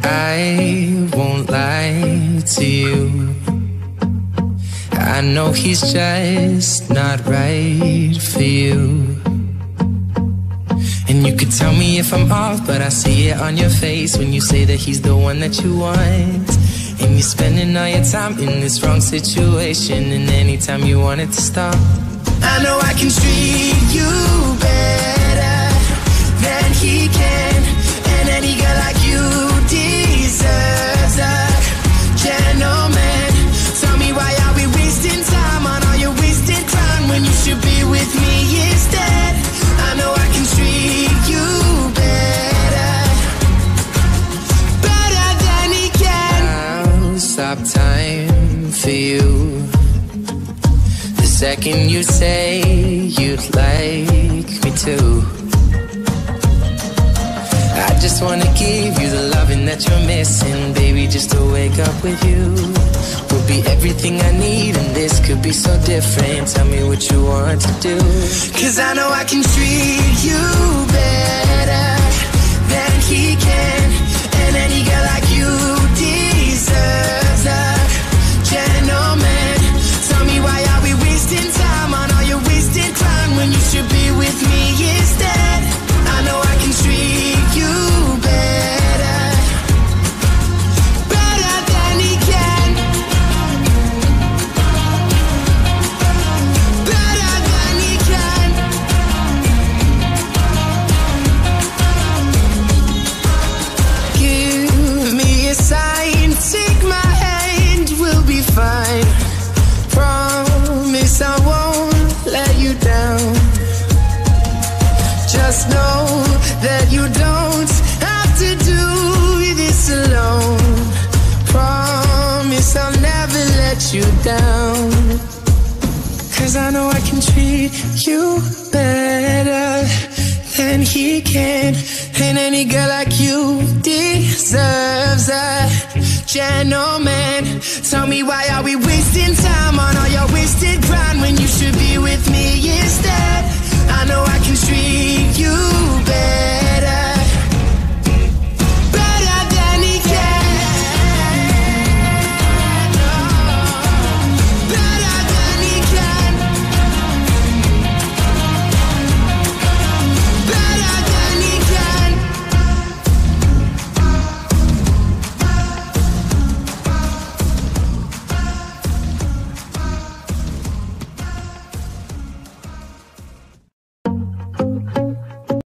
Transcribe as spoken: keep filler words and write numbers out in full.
I won't lie to you. I know he's just not right for you. And you could tell me if I'm off, but I see it on your face when you say that he's the one that you want. And you're spending all your time in this wrong situation, and anytime you want it to stop, I know I can treat you better than he can. And any girl like you deserves a gentleman. Tell me why are we wasting time on all your wasted time when you should be with me instead. I know I can treat you better, better than he can. I'll stop time for you the second you say you'd like me to. I just wanna give you the loving that you're missing, baby, just to wake up with you will be everything I need, and this could be so different. Tell me what you want to do, 'cause I know I can treat you better than he can. And any girl like you deserves a gentleman. Tell me why are we wasting time on all your wasted time when you should be with me instead. I know I can treat you better, better than he can, better than he can. Give me a sign, take my hand, we'll be fine. Promise I won't let you down. Just know that you don't have to do this alone. Promise I'll never let you down, 'cause I know I can treat you better than he can. And any girl like you deserves a gentleman. Tell me why are we wasting time on all your wasted grind when you should be with me